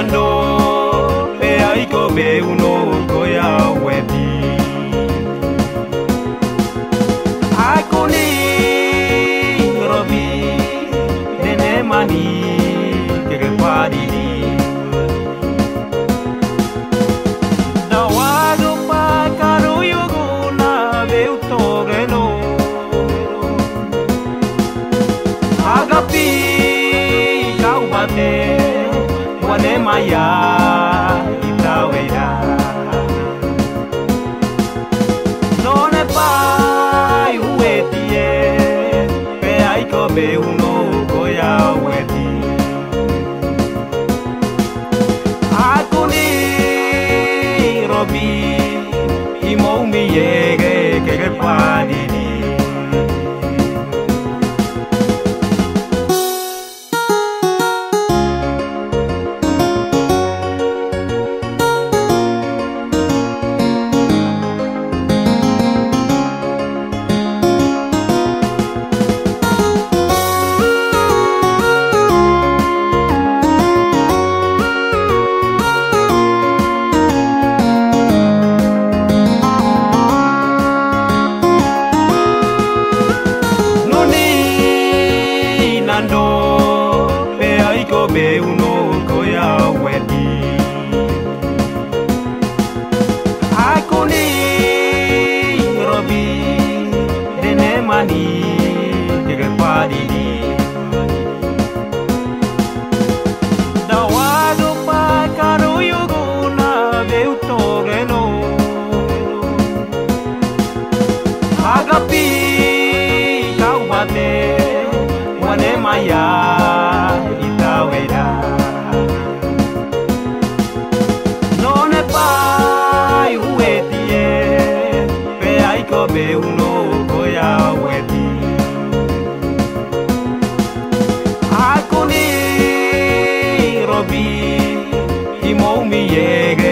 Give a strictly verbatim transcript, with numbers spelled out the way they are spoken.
nando pe aiko be uno koya wedi Akone robi nene mani kege padi Dawago pa karo yoguna be utogeno Agapi kau bate wane maya itaweda None pai uetie pe aiko be uno koya wedi Akone robi imo mi yege kege padidi nando pe aiko be uno koya wedi Akone robi dene mani kege padidi Dawago pa karo yoguna be utogeno Agapi kau bate wane maya itaweda None pai uetie pe aiko be uno koya wedi Akone robi imo mi yege